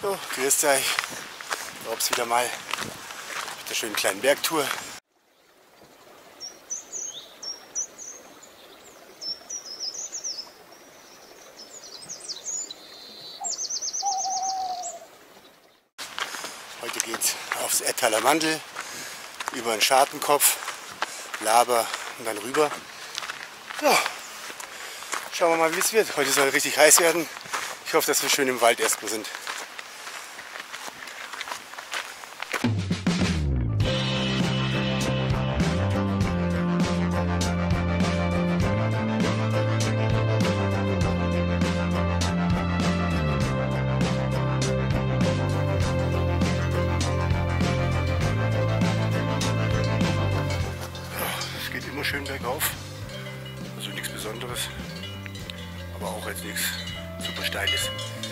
So, grüßt euch. Rob's wieder mal mit der schönen kleinen Bergtour. Heute geht's aufs Ettaler Mandl, über den Schartenkopf, Laber und dann rüber. Ja, schauen wir mal, wie es wird. Heute soll richtig heiß werden. Ich hoffe, dass wir schön im Wald erstmal sind. Schön bergauf, also nichts Besonderes, aber auch jetzt nichts super Steiles.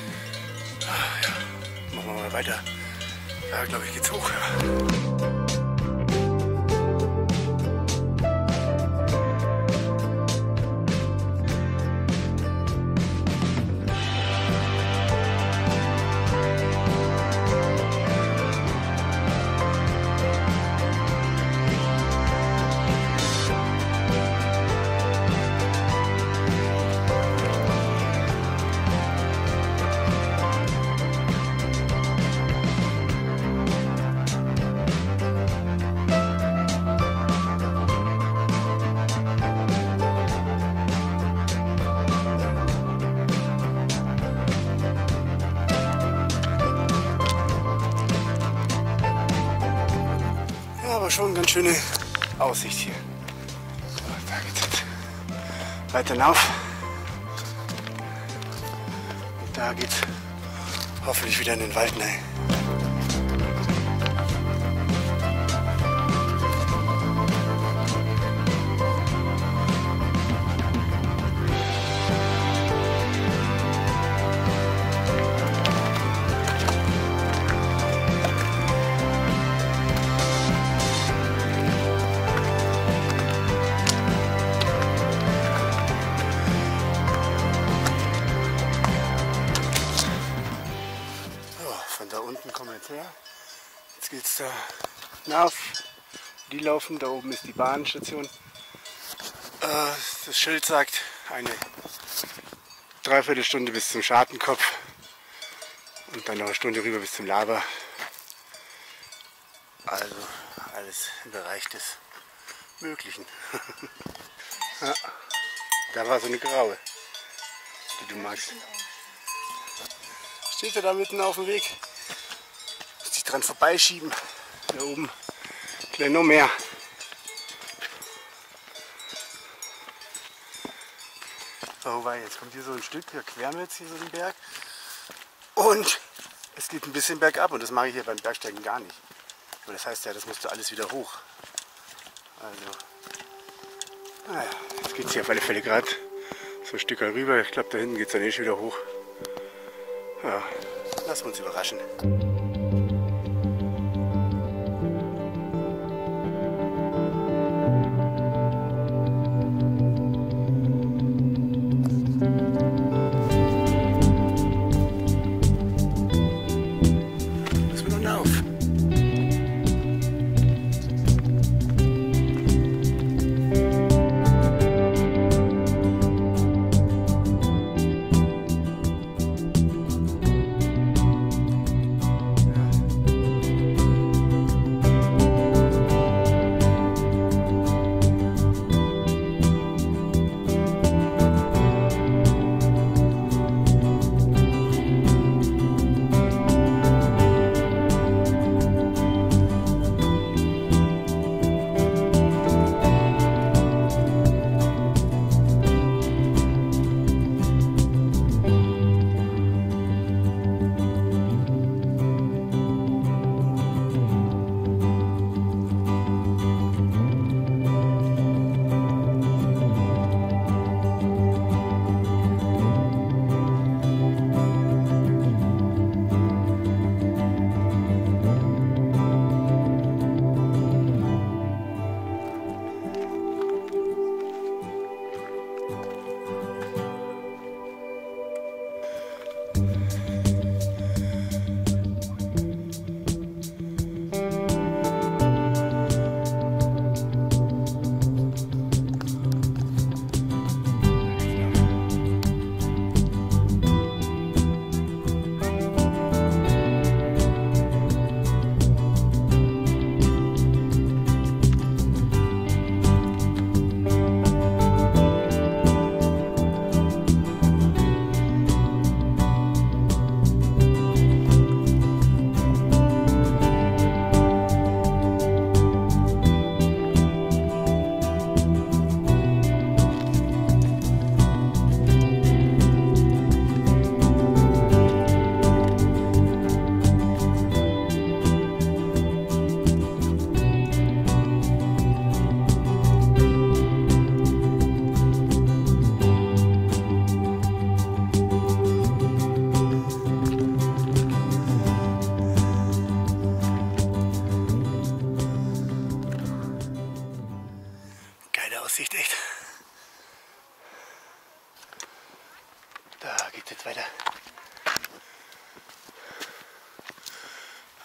Ja, machen wir mal weiter. Da glaube ich geht's hoch. Ja. Schon eine ganz schöne Aussicht hier. So, da geht es jetzt weiter hinauf. Und da geht es hoffentlich wieder in den Wald hinein. Jetzt geht es da hinauf, die laufen, da oben ist die Bahnstation. Das Schild sagt eine Dreiviertelstunde bis zum Schartenkopf und dann noch eine Stunde rüber bis zum Laber. Also alles im Bereich des Möglichen. Ja, da war so eine graue, die du magst. Steht er da mitten auf dem Weg? Dran vorbeischieben. Da oben gleich noch mehr. So, weil jetzt kommt hier so ein Stück, hier queren wir jetzt hier so den Berg. Und es geht ein bisschen bergab und das mache ich hier beim Bergsteigen gar nicht. Aber das heißt ja, das musst du alles wieder hoch. Also, naja, jetzt geht es hier auf alle Fälle gerade so ein Stück rüber. Ich glaube, da hinten geht es dann schon wieder hoch. Ja, lassen wir uns überraschen.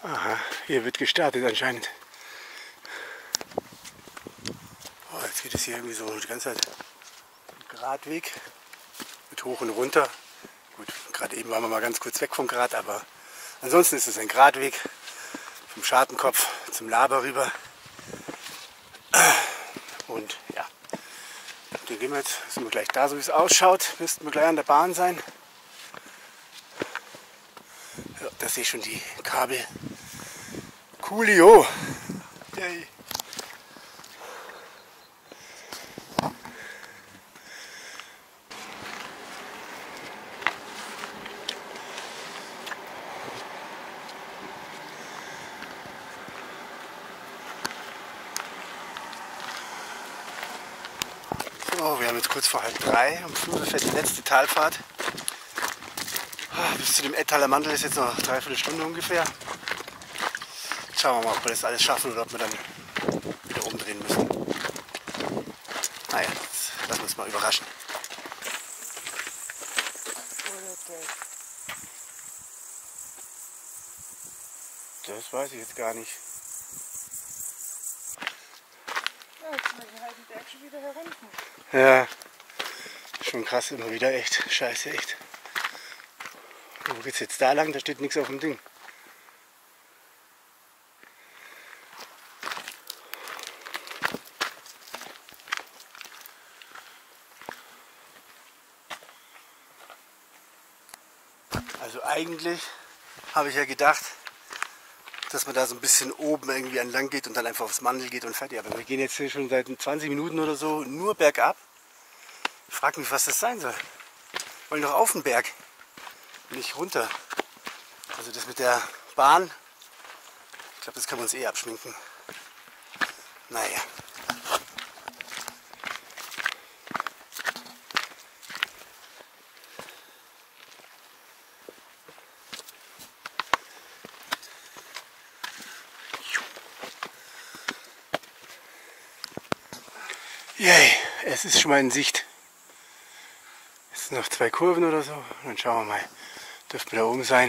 Aha, hier wird gestartet anscheinend. Oh, jetzt geht es hier irgendwie so die ganze Zeit Gradweg mit hoch und runter. Gut, gerade eben waren wir mal ganz kurz weg vom Grat, aber ansonsten ist es ein Gradweg vom Schartenkopf zum Laber rüber. Und ja, den gehen wir jetzt, sind wir gleich da, so wie es ausschaut, müssten wir gleich an der Bahn sein. Ja, da sehe ich schon die Kabel. Coolio! Yay. So, wir haben jetzt kurz vor 2:30 am Fluss fährt die letzte Talfahrt. Bis zu dem Etthaler ist jetzt noch 3/4 Stunde ungefähr. Schauen wir mal, ob wir das alles schaffen oder ob wir dann wieder umdrehen müssen. Naja, lassen wir uns mal überraschen. Das weiß ich jetzt gar nicht. Ja, jetzt müssen wir halt den Berg schon wieder herunter. Ja, schon krass immer wieder, echt. Scheiße, echt. Wo geht's jetzt da lang? Da steht nichts auf dem Ding. Also eigentlich habe ich ja gedacht, dass man da so ein bisschen oben irgendwie entlang geht und dann einfach aufs Mandel geht und fertig. Aber wir gehen jetzt hier schon seit 20 Minuten oder so nur bergab. Ich frage mich, was das sein soll. Wir wollen doch auf den Berg, nicht runter. Also das mit der Bahn, ich glaube, das kann man uns eh abschminken. Naja. Yay, es ist schon mal in Sicht. Es sind noch 2 Kurven oder so. Dann schauen wir mal. Dürften wir da oben sein.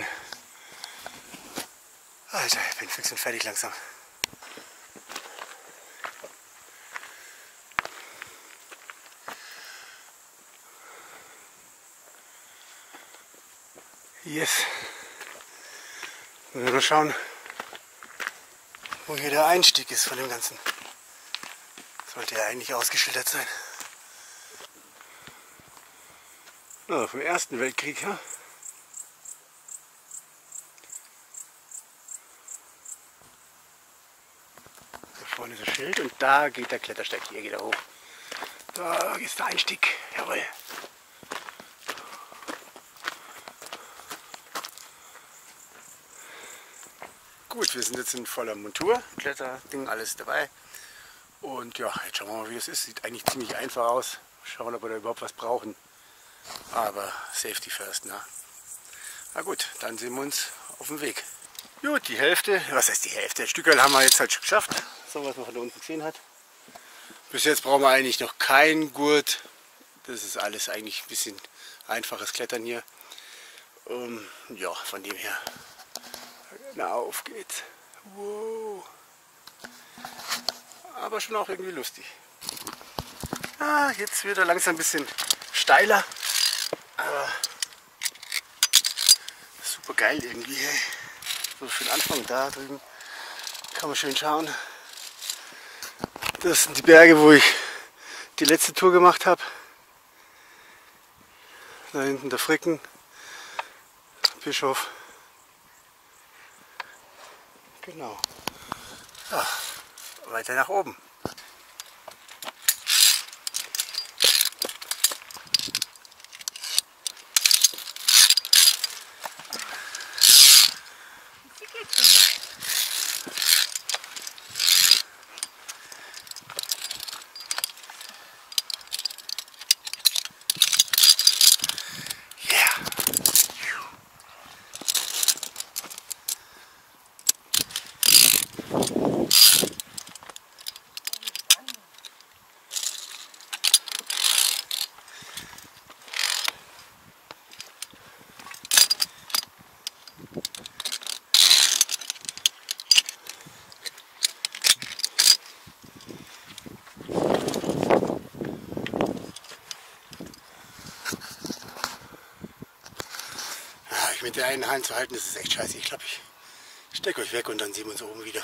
Alter, ich bin fix und fertig langsam. Yes. Müssen wir nur schauen, wo hier der Einstieg ist von dem Ganzen. Sollte ja eigentlich ausgeschildert sein. Na, vom Ersten Weltkrieg, ja? Da vorne ist das Schild und da geht der Klettersteig. Hier geht er hoch. Da ist der Einstieg. Jawohl. Gut, wir sind jetzt in voller Montur. Kletterding, alles dabei. Und ja, jetzt schauen wir mal, wie es ist. Sieht eigentlich ziemlich einfach aus. Schauen, ob wir da überhaupt was brauchen. Aber Safety first, ne? Na gut, dann sehen wir uns auf dem Weg. Gut, die Hälfte, was heißt die Hälfte? Ein Stückerl haben wir jetzt halt schon geschafft. So, was man von da unten gesehen hat. Bis jetzt brauchen wir eigentlich noch keinen Gurt. Das ist alles eigentlich ein bisschen einfaches Klettern hier. Ja, von dem her. Na, auf geht's. Wow. Aber schon auch irgendwie lustig. Ah, jetzt wird er langsam ein bisschen steiler. Aber super geil irgendwie. Hey. So für den Anfang da drüben kann man schön schauen. Das sind die Berge, wo ich die letzte Tour gemacht habe. Da hinten der Fricken, Bischof. Genau. Ja, weiter nach oben. der einen Hand zu halten, das ist echt scheiße. Ich glaube, ich stecke euch weg und dann sehen wir uns oben wieder.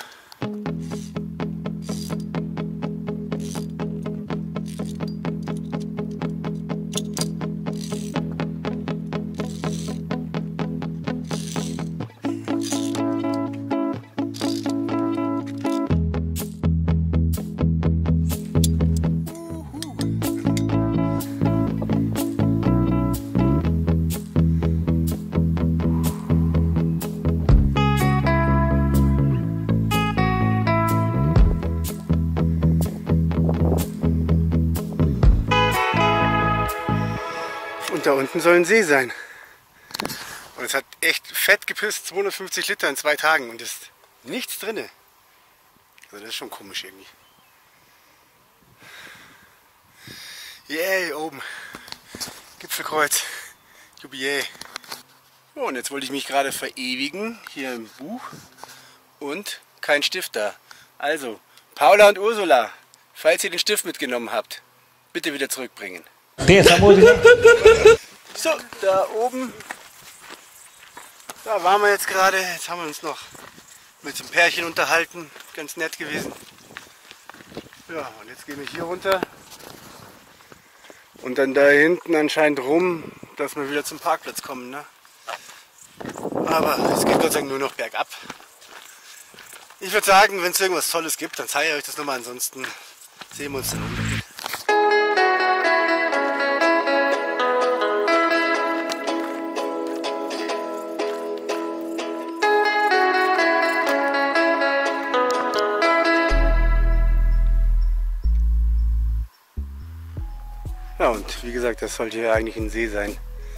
Und da unten soll ein See sein. Und es hat echt fett gepisst, 250 Liter in 2 Tagen und ist nichts drin. Also das ist schon komisch irgendwie. Yay, oben. Gipfelkreuz. Jubiläe. So, und jetzt wollte ich mich gerade verewigen, hier im Buch. Und kein Stift da. Also, Paula und Ursula, falls ihr den Stift mitgenommen habt, bitte wieder zurückbringen. So, da oben, da waren wir jetzt gerade. Jetzt haben wir uns noch mit dem Pärchen unterhalten. Ganz nett gewesen. Ja, und jetzt gehen wir hier runter. Und dann da hinten anscheinend rum, dass wir wieder zum Parkplatz kommen. Ne? Aber es geht Gott sei Dank nur noch bergab. Ich würde sagen, wenn es irgendwas Tolles gibt, dann zeige ich euch das nochmal. Ansonsten sehen wir uns dann unten. Ja, und wie gesagt, das sollte hier eigentlich ein See sein.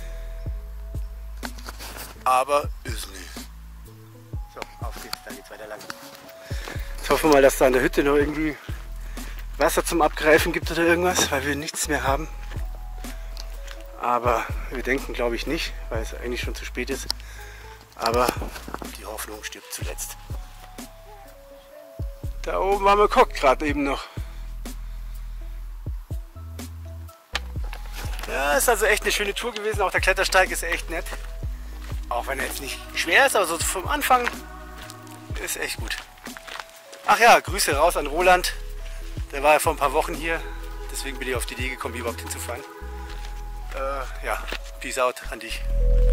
Aber ist nicht. So, auf geht's, da geht's weiter lang. Ich hoffe mal, dass da an der Hütte noch irgendwie Wasser zum Abgreifen gibt oder irgendwas, weil wir nichts mehr haben. Aber wir denken, glaube ich, nicht, weil es eigentlich schon zu spät ist. Aber die Hoffnung stirbt zuletzt. Da oben haben wir geguckt, gerade eben noch. Ja, ist also echt eine schöne Tour gewesen. Auch der Klettersteig ist echt nett. Auch wenn er jetzt nicht schwer ist, aber so vom Anfang ist echt gut. Ach ja, Grüße raus an Roland. Der war ja vor ein paar Wochen hier. Deswegen bin ich auf die Idee gekommen, hier überhaupt hinzufahren. Ja, peace out an dich.